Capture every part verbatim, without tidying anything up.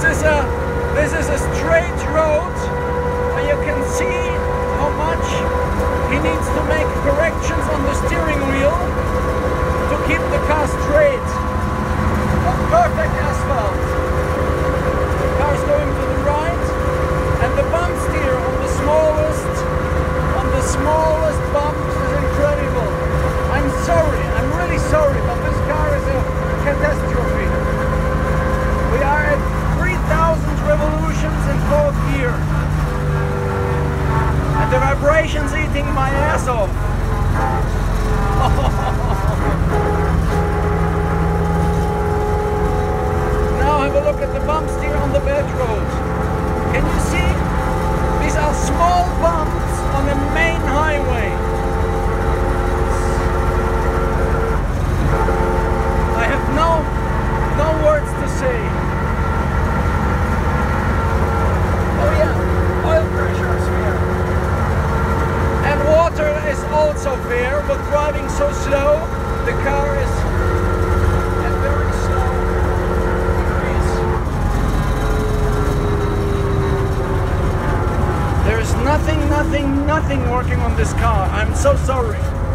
is a this is a straight road, and you can see how much he needs to make corrections on the steering wheel to keep the car straight. Not perfect asphalt. The car is going to the right, and the bump steer on the smallest on the smallest bumps is incredible. I'm sorry, I'm really sorry, but this car is a catastrophe. We are at three thousand revolutions in fourth gear, and the vibration's eating my ass off. Now have a look at the bump steer on the bed road. Can you see? These are small bumps on the main highway. I have no no words to say. Oh yeah, oil pressure is fair. And water is also fair, but driving so slow, the car is at very slow increase. There's nothing, nothing, nothing working on this car. I'm so sorry.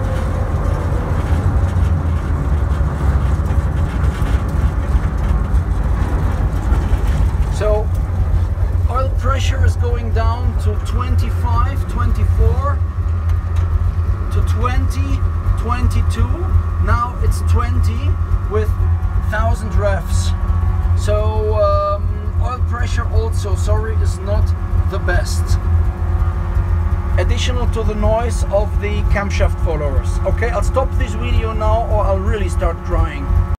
So oil pressure is going down to twenty-five, twenty-four, to twenty, twenty-two. Now it's twenty with one thousand revs. So um, oil pressure also, sorry, is not the best. Additional to the noise of the camshaft followers. Okay, I'll stop this video now or I'll really start crying.